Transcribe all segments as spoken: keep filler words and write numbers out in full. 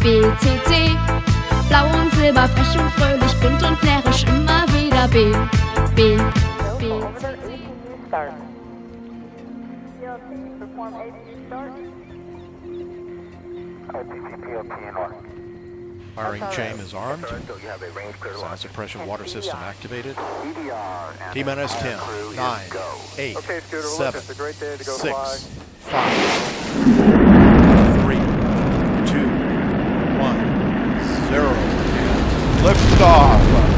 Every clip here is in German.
B, C, C. Blau und silber, frech und fröhlich, bunt und närrisch, immer wieder B, B, B, C, C. Firing chain is armed. Sound suppression water system activated. T-minus ten, nine, eight, seven, six, five, three, two, one, zero, and liftoff.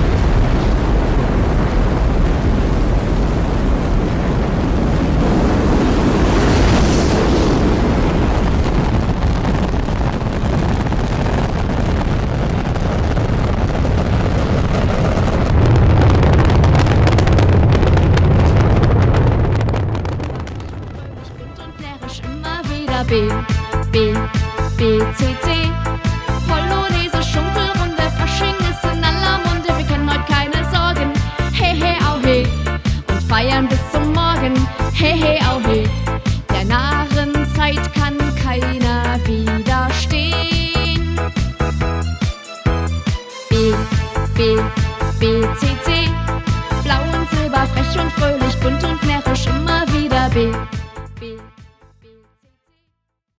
B, B, B, C, C. Polonaise, Schunkelrunde, Fasching ist in aller Munde. Wir kennen heute keine Sorgen. Hey, hey, au, hey. Und feiern bis zum Morgen. Hey, hey, au, hey. Der Jahreszeit kann keiner widerstehen. B, B, B, C, C. Blau und silber, frech und fröhlich, bunt und närrisch, immer wieder B.